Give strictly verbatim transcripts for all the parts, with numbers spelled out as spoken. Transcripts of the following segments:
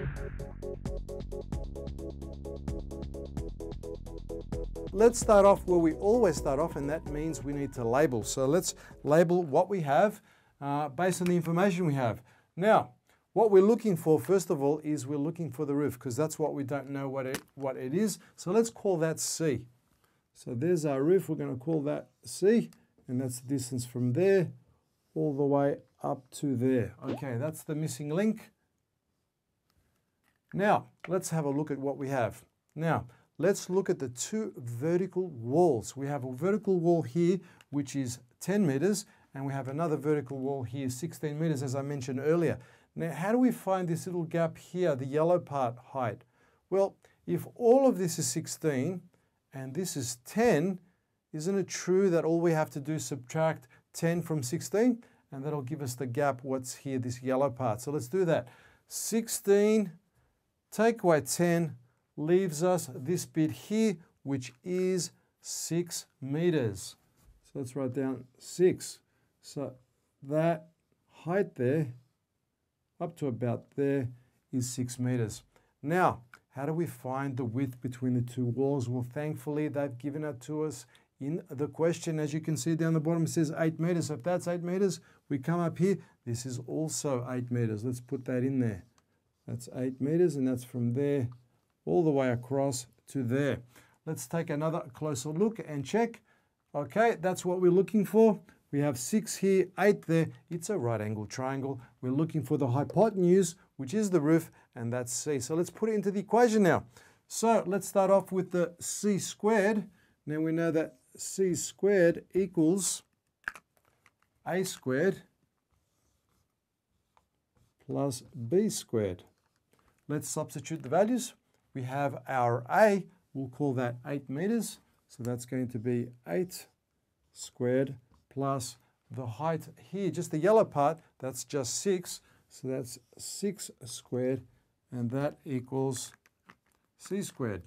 Let's start off where we always start off, and that means we need to label. So let's label what we have uh, based on the information we have. Now, what we're looking for, first of all, is we're looking for the roof, because that's what we don't know what it, what it is. So let's call that C. So there's our roof. We're going to call that C, and that's the distance from there all the way up to there. Okay, that's the missing link. Now, let's have a look at what we have. Now, let's look at the two vertical walls. We have a vertical wall here, which is ten meters, and we have another vertical wall here, sixteen meters, as I mentioned earlier. Now, how do we find this little gap here, the yellow part height? Well, if all of this is sixteen and this is ten, isn't it true that all we have to do is subtract ten from sixteen? And that'll give us the gap, what's here, this yellow part. So let's do that. sixteen, take away ten, leaves us this bit here, which is six meters. So let's write down six. So that height there, up to about there, is six meters. Now, how do we find the width between the two walls? Well, thankfully, they've given it to us in the question. As you can see down the bottom, it says eight meters. So if that's eight meters, we come up here. This is also eight meters. Let's put that in there. That's eight meters, and that's from there all the way across to there. Let's take another closer look and check. Okay, that's what we're looking for. We have six here, eight there. It's a right angle triangle. We're looking for the hypotenuse, which is the roof, and that's C. So let's put it into the equation now. So let's start off with the C squared. Now we know that C squared equals A squared plus B squared. Let's substitute the values. We have our A, we'll call that eight meters. So that's going to be eight squared plus the height here, just the yellow part, that's just six. So that's six squared, and that equals C squared.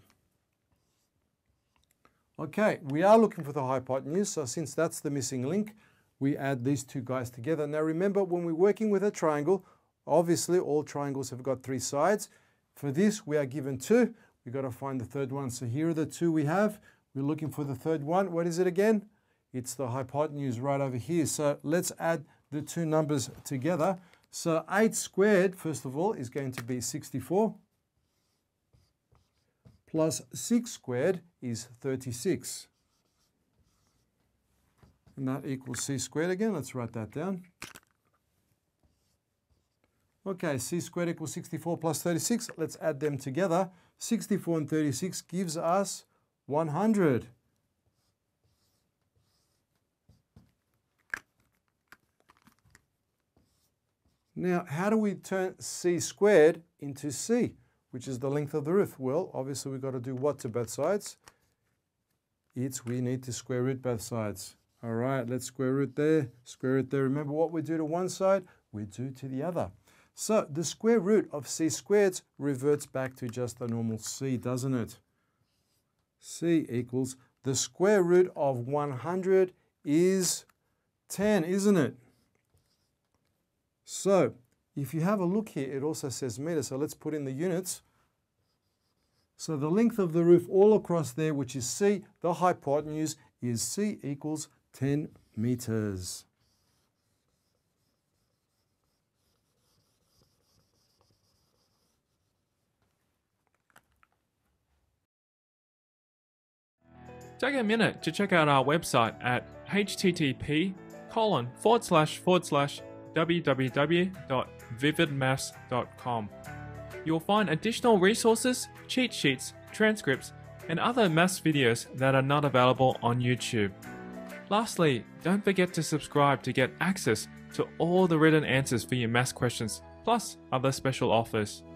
Okay, we are looking for the hypotenuse, so since that's the missing link, we add these two guys together. Now remember, when we're working with a triangle, obviously all triangles have got three sides. For this, we are given two. We've got to find the third one. So here are the two we have. We're looking for the third one. What is it again? It's the hypotenuse right over here. So let's add the two numbers together. So eight squared, first of all, is going to be sixty-four. Plus six squared is thirty-six. And that equals C squared again. Let's write that down. Okay, C squared equals sixty-four plus thirty-six. Let's add them together. sixty-four and thirty-six gives us one hundred. Now, how do we turn C squared into C, which is the length of the roof? Well, obviously we've got to do what to both sides? It's we need to square root both sides. All right, let's square root there, square root there. Remember what we do to one side, we do to the other. So the square root of C squared reverts back to just the normal C, doesn't it? C equals the square root of one hundred is ten, isn't it? So if you have a look here, it also says meters. So let's put in the units. So the length of the roof all across there, which is C, the hypotenuse is C equals ten meters. Take a minute to check out our website at http colon forward slash forward slash www dot vividmaths dot com. You'll find additional resources, cheat sheets, transcripts, and other maths videos that are not available on YouTube. Lastly, don't forget to subscribe to get access to all the written answers for your maths questions, plus other special offers.